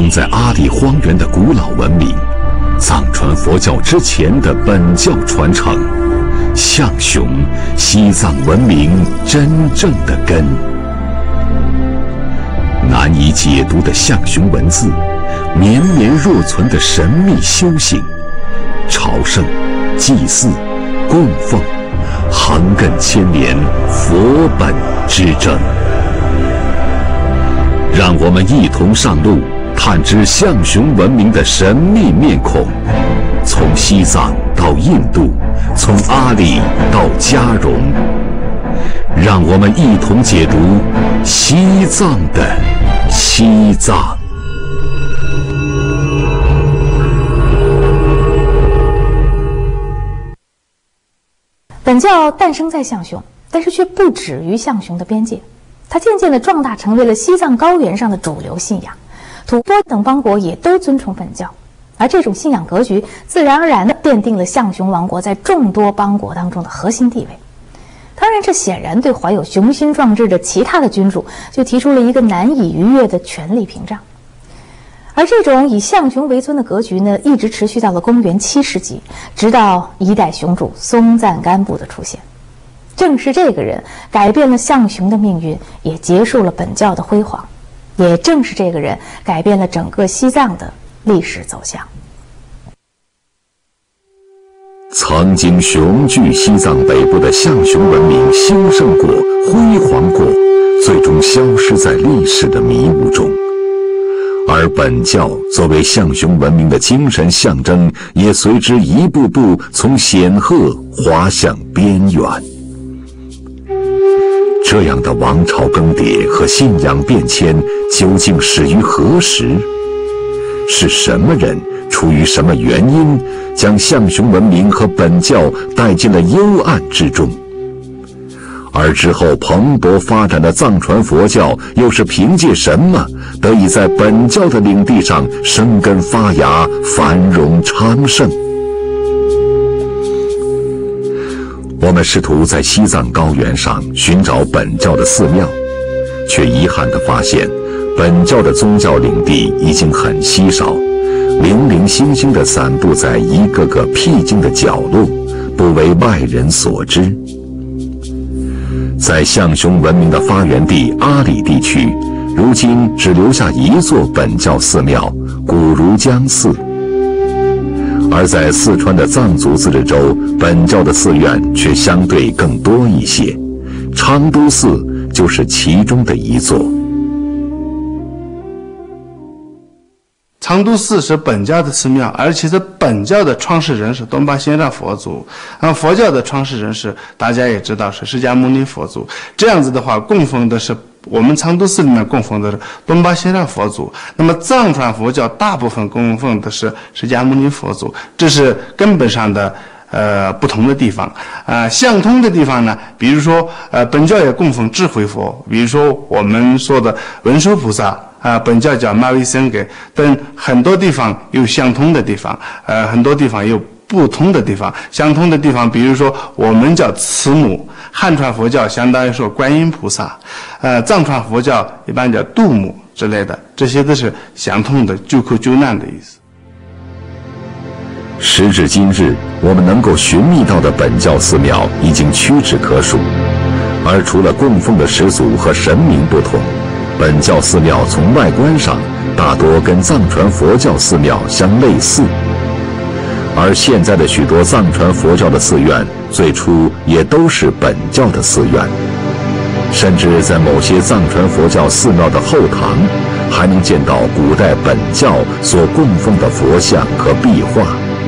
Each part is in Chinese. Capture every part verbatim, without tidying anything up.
封在阿里荒原的古老文明，藏传佛教之前的本教传承，象雄，西藏文明真正的根。难以解读的象雄文字，绵绵若存的神秘修行，朝圣、祭祀、供奉，横亘千年，佛本之争。让我们一同上路，探知象雄文明的神秘面孔，从西藏到印度，从阿里到嘉绒，让我们一同解读西藏的西藏。 本教诞生在象雄，但是却不止于象雄的边界，它渐渐地壮大，成为了西藏高原上的主流信仰。吐蕃等邦国也都尊崇本教，而这种信仰格局自然而然地奠定了象雄王国在众多邦国当中的核心地位。当然，这显然对怀有雄心壮志的其他的君主就提出了一个难以逾越的权力屏障。而这种以象雄为尊的格局呢，一直持续到了公元七世纪，直到一代雄主松赞干布的出现。正是这个人改变了象雄的命运，也结束了本教的辉煌。也正是这个人改变了整个西藏的历史走向。 曾经雄踞西藏北部的象雄文明兴盛过、辉煌过，最终消失在历史的迷雾中。而本教作为象雄文明的精神象征，也随之一步步从显赫滑向边缘。这样的王朝更迭和信仰变迁究竟始于何时？是什么人出于什么原因将象雄文明和本教带进了幽暗之中？而之后蓬勃发展的藏传佛教又是凭借什么得以在本教的领地上生根发芽、繁荣昌盛？我们试图在西藏高原上寻找本教的寺庙，却遗憾地发现，本教的宗教领地已经很稀少，零零星星地散布在一个个僻静的角落，不为外人所知。在象雄文明的发源地阿里地区，如今只留下一座本教寺庙古如江寺。而在四川的藏族自治州，本教的寺院却相对更多一些，昌都寺就是其中的一座。 昌都寺是本教的寺庙，而且是本教的创始人是东巴仙上佛祖，而佛教的创始人是大家也知道是释迦牟尼佛祖。这样子的话，供奉的是我们昌都寺里面供奉的是东巴仙上佛祖，那么藏传佛教大部分供奉的是释迦牟尼佛祖，这是根本上的呃不同的地方。呃相通的地方呢，比如说呃本教也供奉智慧佛，比如说我们说的文殊菩萨啊、呃，本教叫玛维僧给，等很多地方有相通的地方，呃很多地方有不同的地方。相通的地方，比如说我们叫慈母，汉传佛教相当于说观音菩萨，呃藏传佛教一般叫度母之类的，这些都是相通的，救苦救难的意思。 时至今日，我们能够寻觅到的本教寺庙已经屈指可数，而除了供奉的始祖和神明不同，本教寺庙从外观上大多跟藏传佛教寺庙相类似，而现在的许多藏传佛教的寺院最初也都是本教的寺院，甚至在某些藏传佛教寺庙的后堂还能见到古代本教所供奉的佛像和壁画。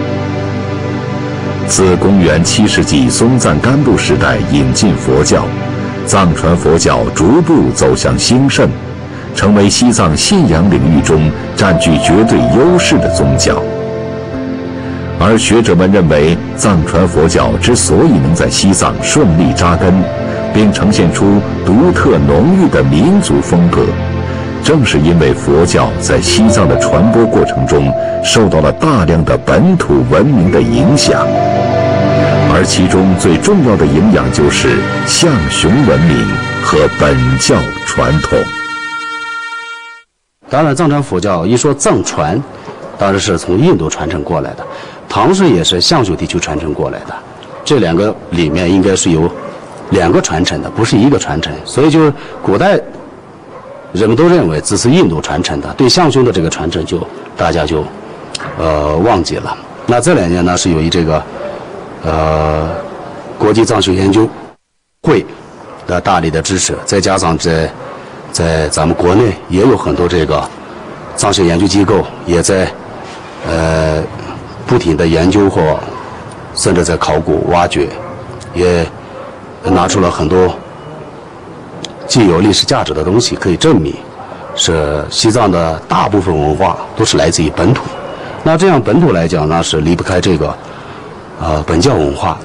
自公元七世纪松赞干布时代引进佛教，藏传佛教逐步走向兴盛，成为西藏信仰领域中占据绝对优势的宗教。而学者们认为，藏传佛教之所以能在西藏顺利扎根，并呈现出独特浓郁的民族风格，正是因为佛教在西藏的传播过程中受到了大量的本土文明的影响，而其中最重要的营养就是象雄文明和本教传统。 当然，藏传佛教一说藏传，当然是从印度传承过来的，唐诗也是象雄地区传承过来的。这两个里面应该是有两个传承的，不是一个传承。所以就是古代人们都认为这是印度传承的，对象雄的这个传承就大家就呃忘记了。那这两年呢是由于这个呃国际藏学研究会的大力的支持，再加上在在咱们国内也有很多这个藏学研究机构也在呃不停的研究或甚至在考古挖掘，也拿出了很多具有历史价值的东西，可以证明是西藏的大部分文化都是来自于本土。那这样本土来讲呢，是离不开这个呃本教文化。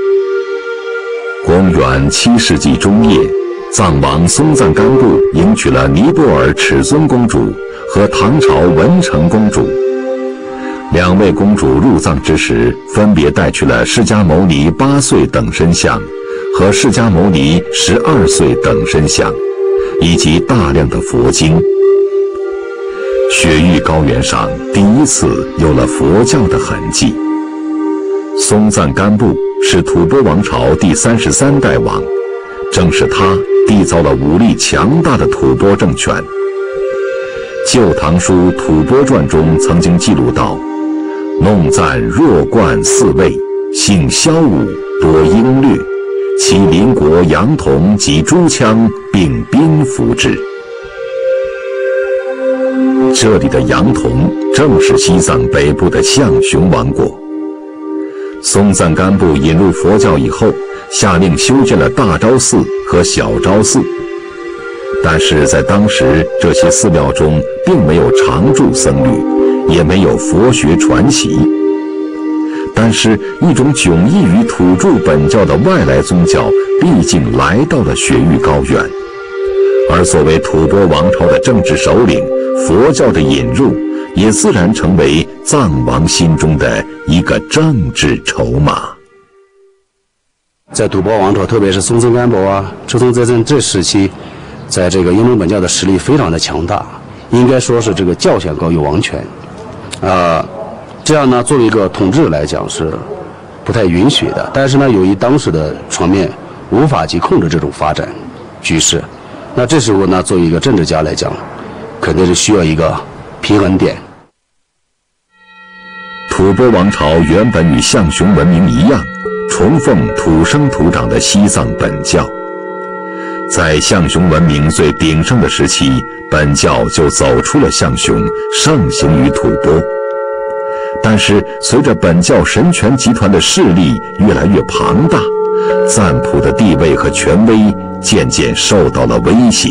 公元七世纪中叶，藏王松赞干布迎娶了尼泊尔尺尊公主和唐朝文成公主。两位公主入藏之时，分别带去了释迦牟尼八岁等身像和释迦牟尼十二岁等身像，以及大量的佛经。雪域高原上第一次有了佛教的痕迹。松赞干布是吐蕃王朝第三十三代王，正是他缔造了武力强大的吐蕃政权。《旧唐书·吐蕃传》中曾经记录到：弄赞若冠四位，姓萧武，多英略，其邻国杨童及诸羌并兵服之。这里的杨童正是西藏北部的象雄王国。松赞干布引入佛教以后，下令修建了大昭寺和小昭寺，但是在当时这些寺庙中并没有常住僧侣，也没有佛学传习。但是一种迥异于土著本教的外来宗教毕竟来到了雪域高原，而作为吐蕃王朝的政治首领，佛教的引入也自然成为藏王心中的一个政治筹码。 在吐蕃王朝，特别是松赞干布啊、赤松在政这时期，在这个英伦本教的实力非常的强大，应该说是这个教显高于王权，啊、呃，这样呢，作为一个统治来讲是不太允许的。但是呢，由于当时的场面无法去控制这种发展局势，那这时候呢，作为一个政治家来讲，肯定是需要一个平衡点。 吐蕃王朝原本与象雄文明一样，崇奉土生土长的西藏本教。在象雄文明最鼎盛的时期，本教就走出了象雄，盛行于吐蕃。但是随着本教神权集团的势力越来越庞大，赞普的地位和权威渐渐受到了威胁。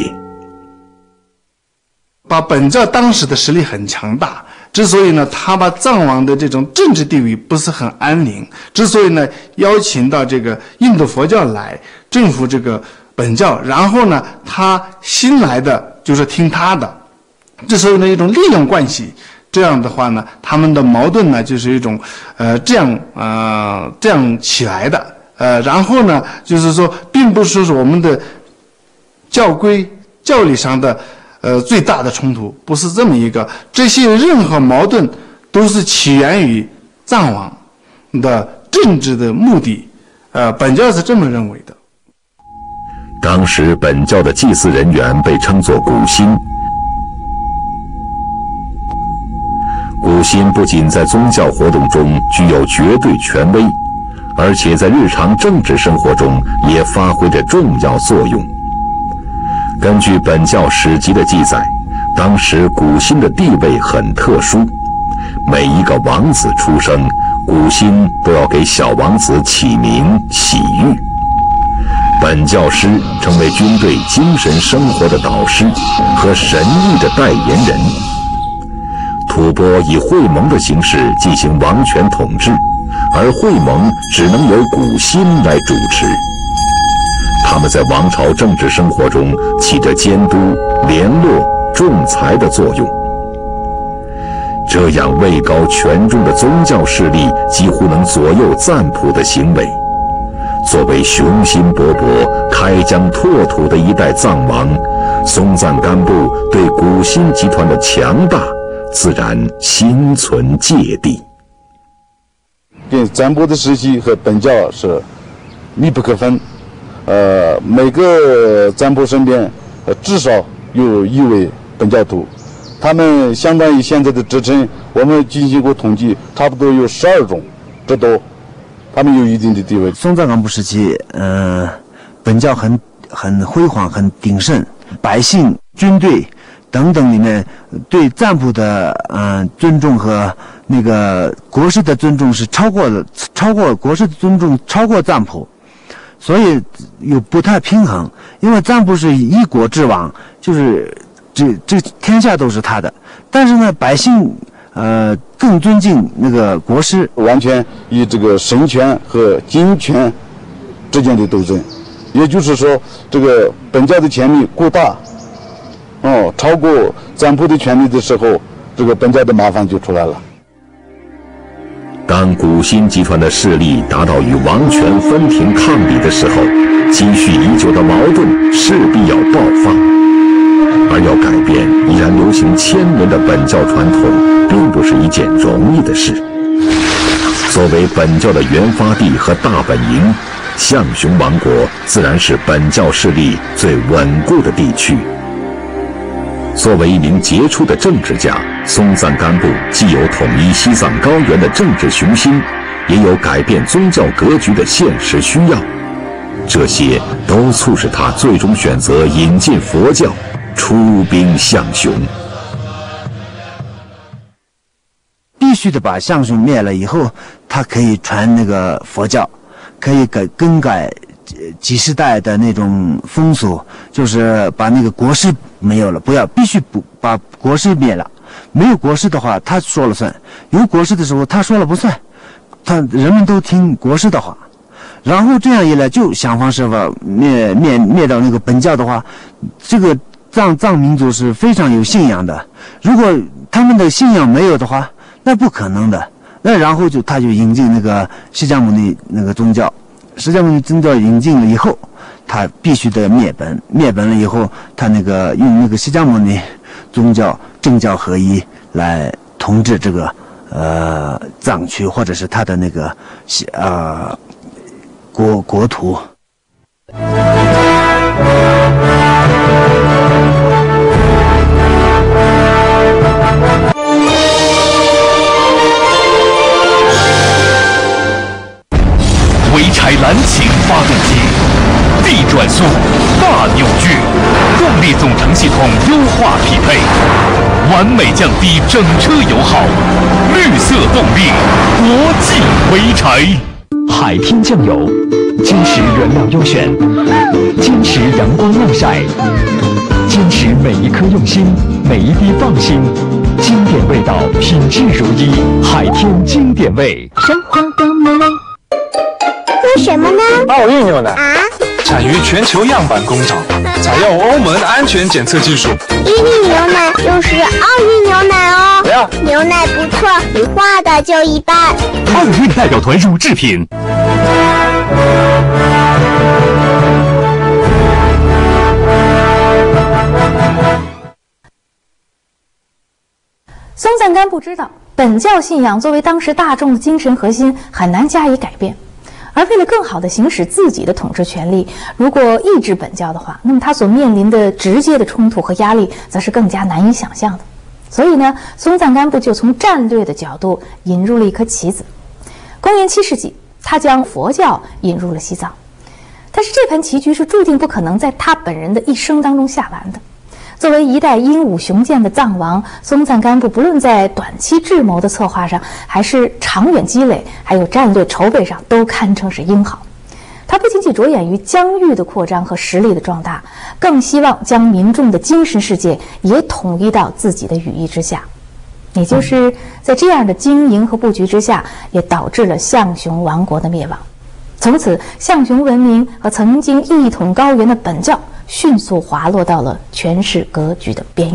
把本教当时的实力很强大，之所以呢，他把藏王的这种政治地位不是很安宁，之所以呢，邀请到这个印度佛教来征服这个本教，然后呢，他新来的就是听他的，之所以呢，一种利用关系，这样的话呢，他们的矛盾呢，就是一种呃这样呃这样起来的，呃，然后呢，就是说，并不是说是我们的教规教理上的。呃，最大的冲突不是这么一个，这些任何矛盾都是起源于藏王的政治的目的，呃，本教是这么认为的。 当时本教的祭祀人员被称作古心，古心不仅在宗教活动中具有绝对权威，而且在日常政治生活中也发挥着重要作用。根据本教史籍的记载，当时古心的地位很特殊，每一个王子出生，古心都要给小王子起名洗浴。本教师成为军队精神生活的导师和神意的代言人。吐蕃以会盟的形式进行王权统治，而会盟只能由古心来主持。他们在王朝政治生活中起着监督、联络、仲裁的作用。这样位高权重的宗教势力几乎能左右赞普的行为。作为雄心勃勃、开疆拓土的一代藏王， 松赞干布对古辛集团的强大自然心存芥蒂。 跟占卜的时期和本教是密不可分，呃，每个占卜身边呃至少有一位本教徒，他们相当于现在的职称，我们进行过统计，差不多有十二种，这都他们有一定的地位。 松赞干布时期，呃，本教很很辉煌，很鼎盛，百姓、军队等等里面对占卜的嗯、呃、尊重和那个国师的尊重是超过了，超过国师的尊重超过占卜，所以有不太平衡。因为占卜是一国之王，就是这这天下都是他的，但是呢，百姓呃更尊敬那个国师， 完全以这个神权和金权之间的斗争，也就是说，这个本教的权力过大，哦，超过占卜的权力的时候，这个本教的麻烦就出来了。 当古辛集团的势力达到与王权分庭抗礼的时候，积蓄已久的矛盾势必要爆发，而要改变依然流行千年的本教传统，并不是一件容易的事。作为本教的原发地和大本营，象雄王国自然是本教势力最稳固的地区。作为一名杰出的政治家，松赞干布既有统一西藏高原的政治雄心，也有改变宗教格局的现实需要，这些都促使他最终选择引进佛教，出兵象雄。 必须得把象雄灭了以后，他可以传那个佛教，可以改更改几十代的那种风俗，就是把那个国师没有了，不要，必须不把国师灭了。没有国师的话，他说了算；有国师的时候，他说了不算。他人们都听国师的话，然后这样一来，就想方设法灭灭灭掉那个本教的话，这个藏藏民族是非常有信仰的。如果他们的信仰没有的话，那不可能的。那然后就他就引进那个释迦牟尼那个宗教。释迦牟尼宗教引进了以后，他必须得灭本，灭本了以后，他那个用那个释迦牟尼宗教政教合一来统治这个呃藏区，或者是他的那个呃国国土。 潍柴蓝擎发动机，地转速，大扭矩，动力总成系统优化匹配，完美降低整车油耗，绿色动力，国际潍柴。 海天酱油，坚持原料优选，坚持阳光晾晒，坚持每一颗用心，每一滴放心，经典味道，品质如一，海天经典味， 生活多美味。喝什么呢？ 奥运牛奶啊， 产于全球样板工厂，采用欧盟安全检测技术。 伊利牛奶就是奥运牛奶哦。 呀， 牛奶不错，你画的就一般。 奥运代表团乳制品。 松赞干布知道，本教信仰作为当时大众的精神核心，很难加以改变。而为了更好地行使自己的统治权力，如果抑制本教的话，那么他所面临的直接的冲突和压力，则是更加难以想象的。所以呢，松赞干布就从战略的角度引入了一颗棋子。公元七世纪，他将佛教引入了西藏，但是这盘棋局是注定不可能在他本人的一生当中下完的。作为一代英武雄健的藏王，松赞干布不论在短期智谋的策划上，还是长远积累，还有战略筹备上，都堪称是英豪。他不仅仅着眼于疆域的扩张和实力的壮大，更希望将民众的精神世界也统一到自己的羽翼之下。也就是在这样的经营和布局之下，也导致了象雄王国的灭亡。从此，象雄文明和曾经一统高原的本教迅速滑落到了权势格局的边缘。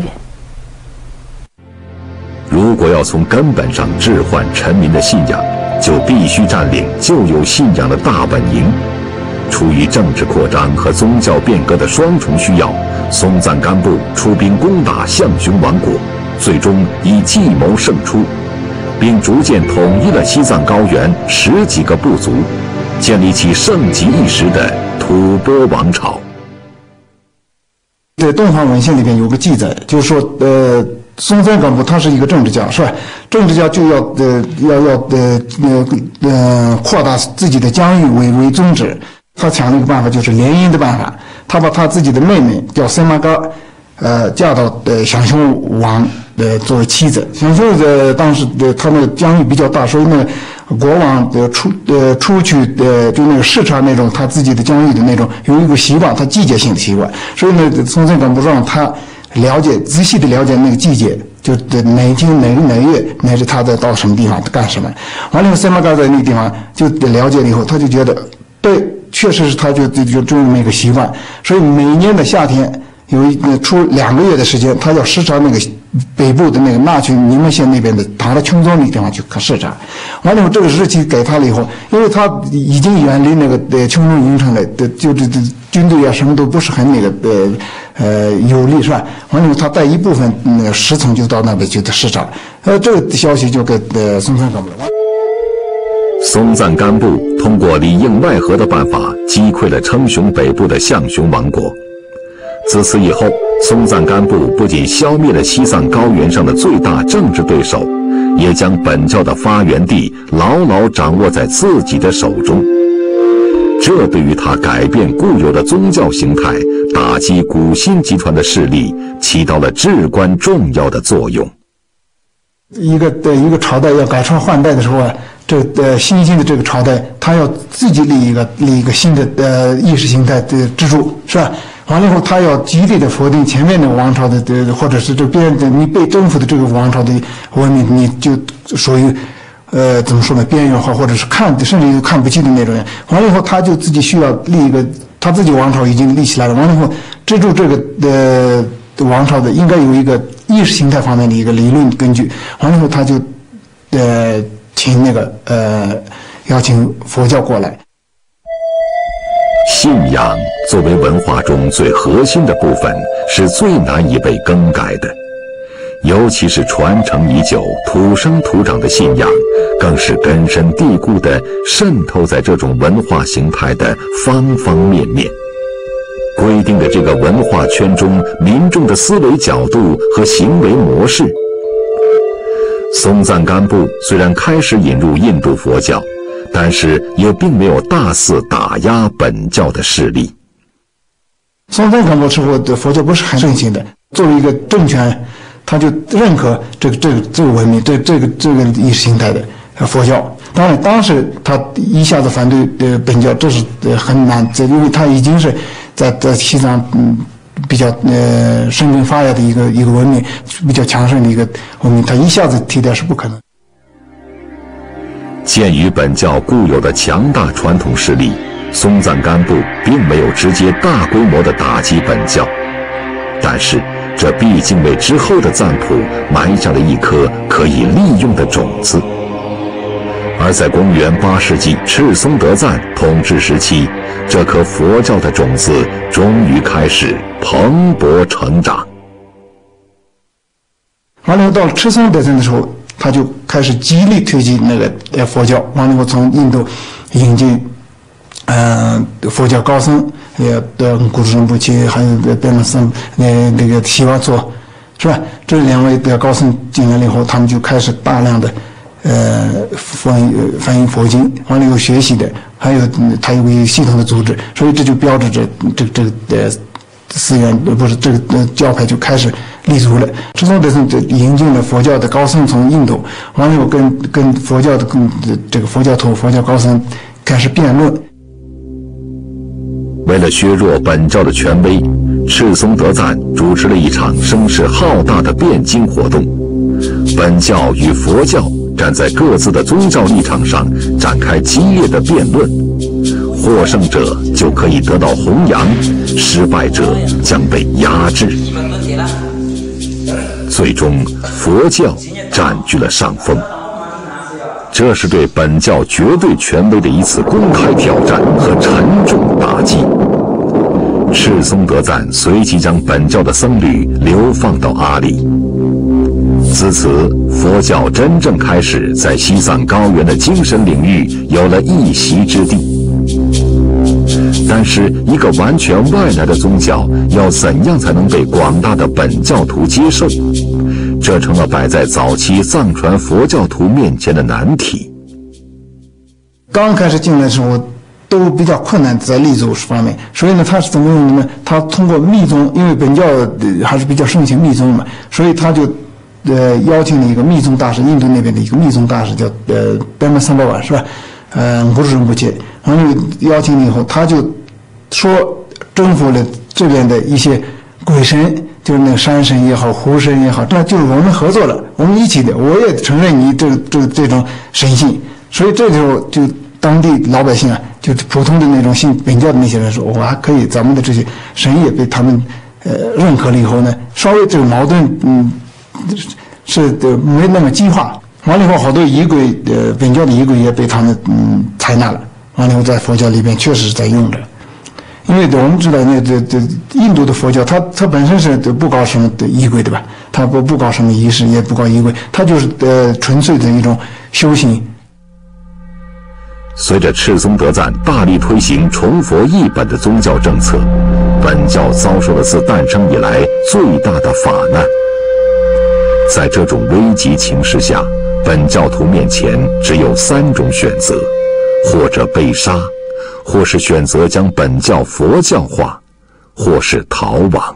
如果要从根本上置换臣民的信仰，就必须占领旧有信仰的大本营。 出于政治扩张和宗教变革的双重需要，松赞干布出兵攻打象雄王国，最终以计谋胜出，并逐渐统一了西藏高原十几个部族，建立起盛极一时的吐蕃王朝。 在东方文献里边有个记载，就是说，呃，松赞干布他是一个政治家，是吧？政治家就要呃要要呃呃呃扩大自己的疆域为为宗旨。他想了一个办法，就是联姻的办法。他把他自己的妹妹叫森玛嘎，呃，嫁到呃象雄王呃作为妻子。象雄的当时的他那个疆域比较大，所以呢，国王的出呃出去的就那个视察那种他自己的疆域的那种有一个习惯，他季节性的习惯。所以呢，松赞干布让他了解仔细的了解那个季节，就哪一天哪个哪个月，乃至他在到什么地方干什么。完了以后，森玛嘎在那个地方就了解了以后，他就觉得对。确实是，他就就就这么一个习惯，所以每年的夏天有一出两个月的时间，他要视察那个北部的那个纳曲尼木县那边的塔拉琼宗那个地方去视察。完了以后，这个日期给他了以后，因为他已经远离那个呃琼宗营城了，的就这这军队啊什么都不是很那个呃呃有利，是吧？完了以后，他带一部分那个侍从就到那边去的视察，呃，这个消息就给呃松赞干布了。 松赞干布通过里应外合的办法击溃了称雄北部的象雄王国。自此以后，松赞干布不仅消灭了西藏高原上的最大政治对手，也将本教的发源地牢牢掌握在自己的手中。这对于他改变固有的宗教形态、打击古辛集团的势力起到了至关重要的作用。 一个的一个朝代要改朝换代的时候啊，这呃新兴的这个朝代，他要自己立一个立一个新的呃意识形态的支柱，是吧？完了以后，他要极力的否定前面的王朝的的，或者是这边的你被征服的这个王朝的文明，你就属于呃怎么说呢，边缘化，或者是看甚至看不起的那种人。完了以后，他就自己需要立一个他自己王朝已经立起来了，完了以后支柱这个呃王朝的应该有一个意识形态方面的一个理论根据。完了以后，他就呃请那个呃邀请佛教过来。 信仰作为文化中最核心的部分，是最难以被更改的，尤其是传承已久、土生土长的信仰，更是根深蒂固地渗透在这种文化形态的方方面面，规定了这个文化圈中民众的思维角度和行为模式。松赞干布虽然开始引入印度佛教，但是也并没有大肆打压本教的势力。 松赞干布之后的佛教不是很盛行的，作为一个政权，他就认可这个这个这个文明，这这个这个意识形态的佛教。当然，当时他一下子反对呃本教，这是呃很难，这因为他已经是在在西藏嗯比较呃生根发芽的一个一个文明，比较强盛的一个文明，他一下子替代是不可能。 鉴于本教固有的强大传统势力，松赞干布并没有直接大规模的打击本教，但是这毕竟为之后的藏谱埋下了一颗可以利用的种子。而在公元八世纪赤松德赞统治时期，这颗佛教的种子终于开始蓬勃成长。 完了，到了赤松德赞的时候，他就开始极力推进那个呃佛教，完了以后从印度引进，呃佛教高僧，也的古鲁仁波切，还有的贝勒僧，那那个西瓦措，是吧？这两位的高僧进来了以后，他们就开始大量的呃翻译翻译佛经，完了以后学习的，还有他有个系统的组织，所以这就标志着这这个呃寺院不是这个呃教派就开始立足了。赤松德赞就引进了佛教的高僧从印度，完了以后跟跟佛教的跟这个佛教徒、佛教高僧开始辩论。 为了削弱本教的权威，赤松德赞主持了一场声势浩大的辩经活动。本教与佛教站在各自的宗教立场上展开激烈的辩论，获胜者就可以得到弘扬，失败者将被压制。最终，佛教占据了上风。这是对本教绝对权威的一次公开挑战和沉重打迹。赤松德赞随即将本教的僧侣流放到阿里，自此佛教真正开始在西藏高原的精神领域有了一席之地。但是，一个完全外来的宗教要怎样才能被广大的本教徒接受？这成了摆在早期藏传佛教徒面前的难题。 刚开始进来的时候，都比较困难在立足方面，所以呢，他是怎么用呢？他通过密宗，因为本教还是比较盛行密宗嘛，所以他就呃邀请了一个密宗大师，印度那边的一个密宗大师叫呃班巴三巴瓦是吧？呃，不是仁波切，然后邀请了以后，他就说征服了这边的一些鬼神，就是那个山神也好，湖神也好，那就是我们合作了，我们一起的，我也承认你这这这种神性，所以这时候就当地老百姓啊，就普通的那种信本教的那些人说，我还可以，咱们的这些神也被他们呃认可了以后呢，稍微这个矛盾嗯是的没那么激化。完了以后，好多仪轨呃本教的仪轨也被他们嗯采纳了。完了以后，在佛教里边确实是在用着。因为我们知道，那这这印度的佛教，它它本身是不搞什么的仪轨，对吧？它不不搞什么仪式，也不搞仪轨，它就是呃纯粹的一种修行。 随着赤松德赞大力推行崇佛译本的宗教政策，本教遭受了自诞生以来最大的法难。在这种危急情势下，本教徒面前只有三种选择：或者被杀，或是选择将本教佛教化，或是逃亡。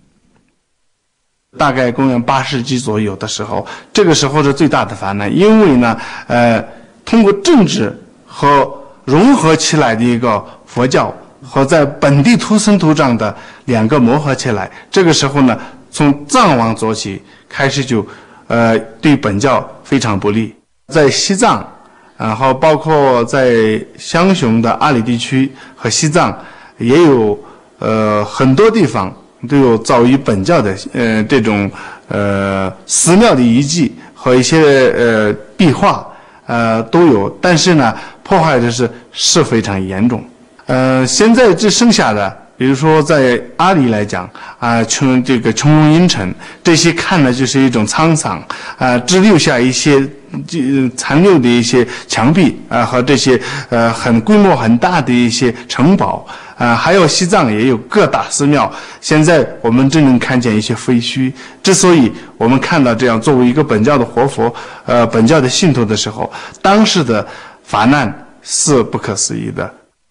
大概公元八世纪左右的时候，这个时候是最大的烦难，因为呢，呃，通过政治和融合起来的一个佛教和在本地土生土长的两个磨合起来，这个时候呢，从藏王做起开始就，呃，对本教非常不利。在西藏，然后包括在香雄的阿里地区和西藏，也有呃很多地方都有造于本教的呃这种呃寺庙的遗迹和一些呃壁画呃都有，但是呢破坏的是是非常严重。呃，现在只剩下的，比如说在阿里来讲啊，穷这个穷容阴沉，这些看了就是一种沧桑啊，只留下一些残留的一些墙壁啊和这些呃很规模很大的一些城堡啊，还有西藏也有各大寺庙，现在我们只能看见一些废墟。之所以我们看到这样，作为一个本教的活佛，呃，本教的信徒的时候，当时的法难是不可思议的。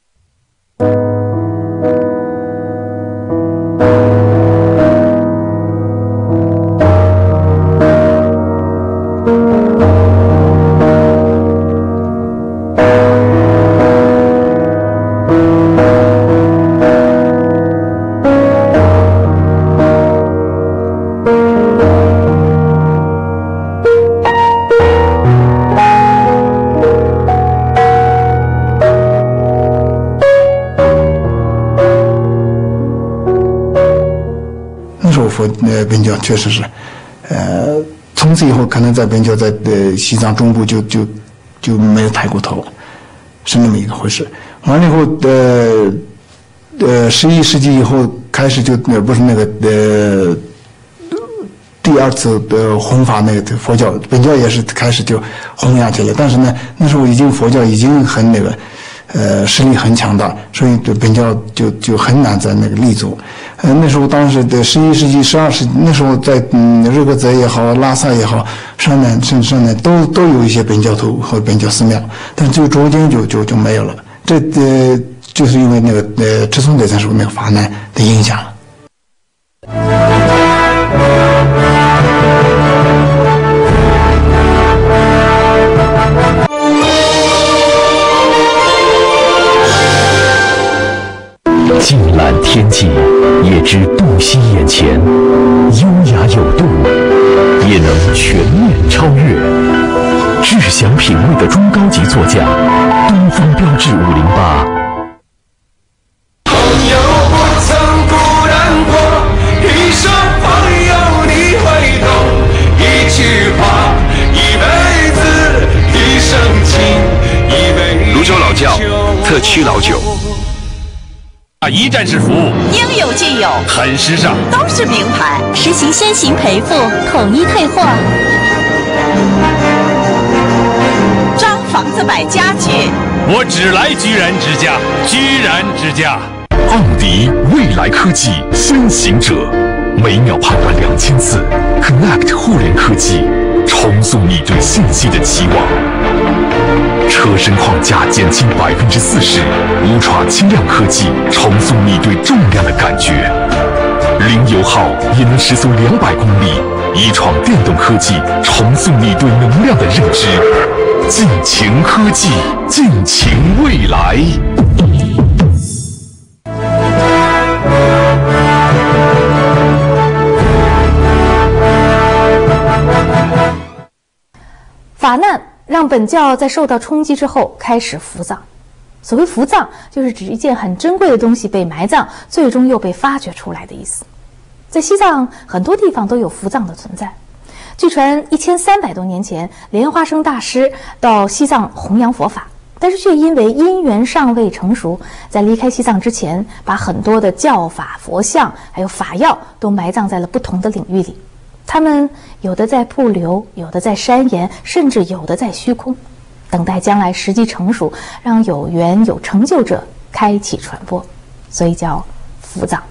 呃，本教确实是，呃，从此以后可能在本教在呃西藏中部就就就没有抬过头，是那么一个回事。完了以后，呃呃，十一世纪以后开始就呃不是那个呃第二次的弘法那个佛教，本教也是开始就弘扬起来，但是呢，那时候已经佛教已经很那个。呃，实力很强大，所以对本教就就很难在那个立足。呃，那时候当时的十一世纪、十二世纪，那时候在嗯日喀则也好、拉萨也好、山南甚至山南都都有一些本教徒和本教寺庙，但就中间就就就没有了。这呃就是因为那个呃赤松德赞受那个法难的影响。 尽览天际，也知不惜眼前；优雅有度，也能全面超越。志享品味的中高级座驾，东风标致五零八。 朋友不曾孤单过，一生朋友你会懂。一句话，一辈子，一生情，一杯。泸州老窖特曲老酒。 一站式服务， 应有尽有， 很时尚， 都是名牌， 实行先行赔付，统一退货。 装房子买家具， 我只来居然之家，居然之家。奥迪未来科技先行者，每秒判断两千次 ，Connect 互联科技，重塑你对信息的期望。车身框架减轻百分之四十，无刷轻量科技重塑你对重量的感觉。零油耗也能时速两百公里，一创电动科技重塑你对能量的认知。尽情科技，尽情未来。 法难让本教在受到冲击之后开始服葬。所谓服葬，就是指一件很珍贵的东西被埋葬，最终又被发掘出来的意思。在西藏很多地方都有服葬的存在。据传一千三百多年前，莲花生大师到西藏弘扬佛法，但是却因为因缘尚未成熟，在离开西藏之前，把很多的教法、佛像还有法药都埋葬在了不同的领域里。他们有的在瀑流，有的在山岩，甚至有的在虚空，等待将来时机成熟，让有缘有成就者开启传播，所以叫服葬。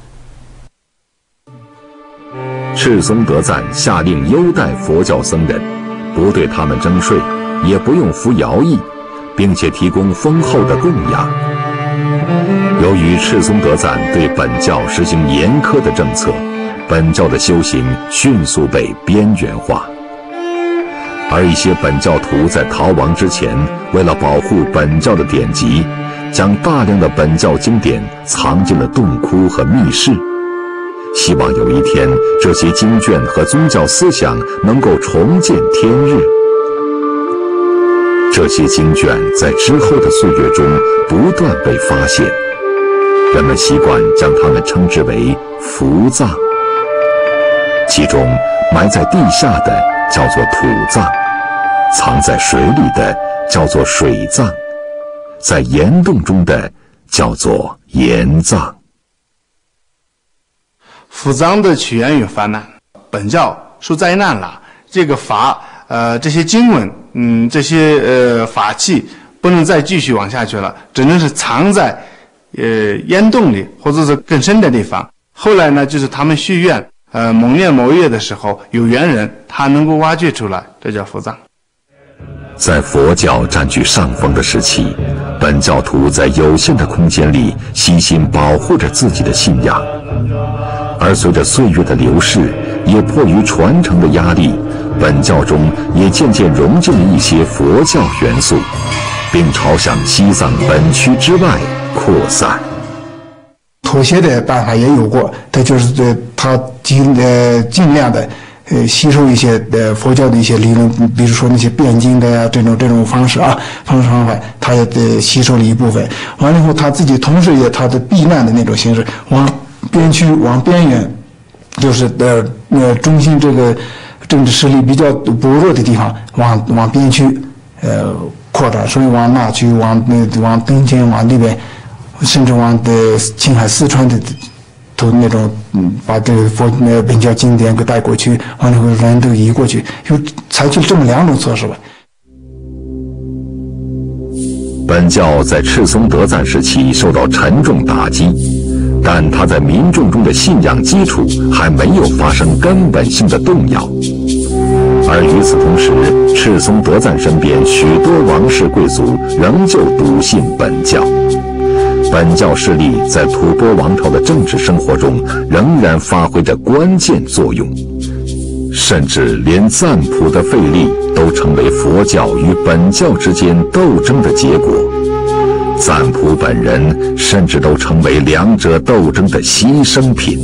赤松德赞下令优待佛教僧人，不对他们征税，也不用服徭役，并且提供丰厚的供养。由于赤松德赞对本教实行严苛的政策，本教的修行迅速被边缘化。而一些本教徒在逃亡之前，为了保护本教的典籍，将大量的本教经典藏进了洞窟和密室，希望有一天这些经卷和宗教思想能够重见天日。这些经卷在之后的岁月中不断被发现，人们习惯将它们称之为伏藏。其中埋在地下的叫做土藏，藏在水里的叫做水藏，在岩洞中的叫做岩藏。 伏藏的起源于法难，本教受灾难了，这个法呃这些经文嗯这些呃法器不能再继续往下去了，只能是藏在呃岩洞里或者是更深的地方。后来呢，就是他们续愿呃某年某月的时候，有缘人他能够挖掘出来，这叫伏藏。 在佛教占据上风的时期，本教徒在有限的空间里悉心保护着自己的信仰，而随着岁月的流逝，也迫于传承的压力，本教中也渐渐融进了一些佛教元素，并朝向西藏本区之外扩散。 妥协的办法也有过，他就是呃，他尽呃尽量的呃吸收一些呃佛教的一些理论，比如说那些辩经的呀、啊、这种这种方式啊方式方法，他也呃吸收了一部分。完了以后，他自己同时也他的避难的那种形式，往边区往边缘，就是呃呃中心这个政治势力比较薄弱的地方，往往边区呃扩展，所以往那区往那往登坚往那边。甚至往的青海、四川的都那种，嗯，把这个佛呃本教经典给带过去，完了后人都移过去，就采取这么两种措施吧。 本教在赤松德赞时期受到沉重打击，但他在民众中的信仰基础还没有发生根本性的动摇。而与此同时，赤松德赞身边许多王室贵族仍旧笃信本教。本教势力在吐蕃王朝的政治生活中仍然发挥着关键作用，甚至连赞普的废立都成为佛教与本教之间斗争的结果。赞普本人甚至都成为两者斗争的牺牲品。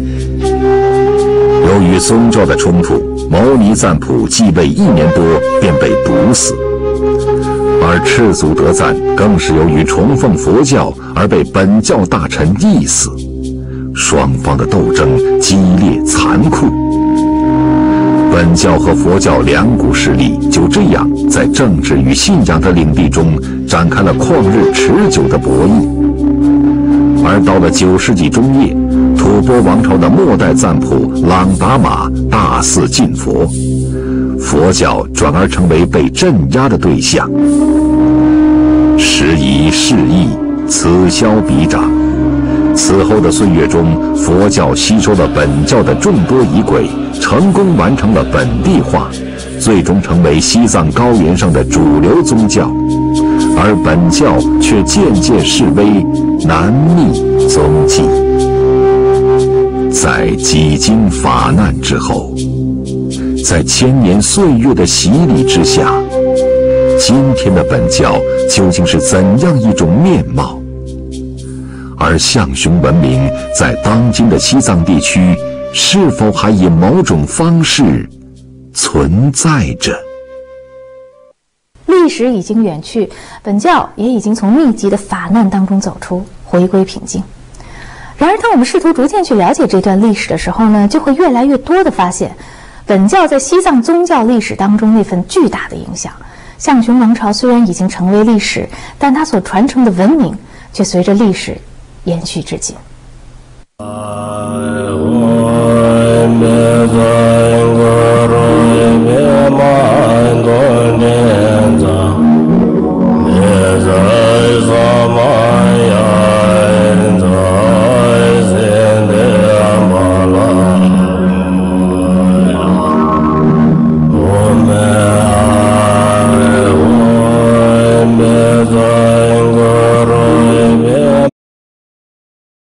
由于宗教的冲突，牟尼赞普继位一年多便被毒死。而赤足德赞更是由于崇奉佛教而被本教大臣缢死，双方的斗争激烈残酷。本教和佛教两股势力就这样在政治与信仰的领地中展开了旷日持久的博弈。 而到了九世纪中叶，吐蕃王朝的末代赞普朗达玛大肆禁佛，佛教转而成为被镇压的对象。时移世易，此消彼长。此后的岁月中，佛教吸收了本教的众多仪轨，成功完成了本地化，最终成为西藏高原上的主流宗教，而本教却渐渐式微，难觅踪迹。在几经法难之后，在千年岁月的洗礼之下，今天的本教究竟是怎样一种面貌？而象雄文明在当今的西藏地区，是否还以某种方式存在着？ 历史已经远去，本教也已经从密集的法难当中走出，回归平静。然而，当我们试图逐渐去了解这段历史的时候呢，就会越来越多地发现，本教在西藏宗教历史当中那份巨大的影响。象雄王朝虽然已经成为历史，但它所传承的文明却随着历史延续至今。 我们